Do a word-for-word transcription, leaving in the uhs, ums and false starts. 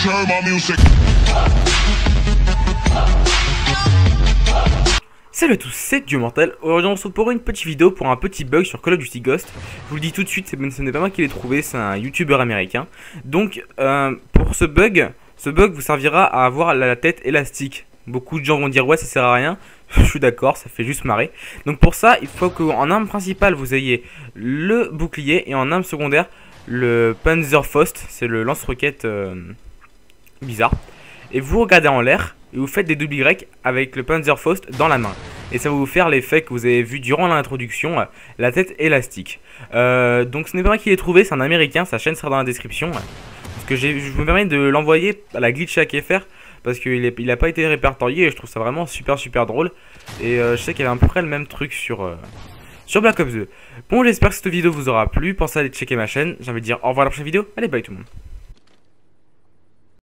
Salut à tous, c'est Dieu Mortel. Aujourd'hui on se retrouve pour une petite vidéo pour un petit bug sur Call of Duty Ghost. Je vous le dis tout de suite, ce n'est pas moi qui l'ai trouvé, c'est un youtubeur américain. Donc euh, pour ce bug, ce bug vous servira à avoir la tête élastique. Beaucoup de gens vont dire ouais ça sert à rien, je suis d'accord, ça fait juste marrer. Donc pour ça il faut qu'en arme principale vous ayez le bouclier et en arme secondaire le Panzerfaust, c'est le lance-roquette euh, bizarre. Et vous regardez en l'air et vous faites des double Y avec le Panzerfaust dans la main. Et ça va vous faire l'effet que vous avez vu durant l'introduction, la tête élastique. Euh, donc ce n'est pas moi qui l'ai trouvé, c'est un américain, sa chaîne sera dans la description. Parce que je me permets de l'envoyer à la glitch hack F R parce qu'il n'a pas été répertorié et je trouve ça vraiment super super drôle. Et euh, je sais qu'il y avait à peu près le même truc sur, euh, sur Black Ops deux. Bon, j'espère que cette vidéo vous aura plu, pensez à aller checker ma chaîne. J'ai envie de dire au revoir à la prochaine vidéo, allez bye tout le monde.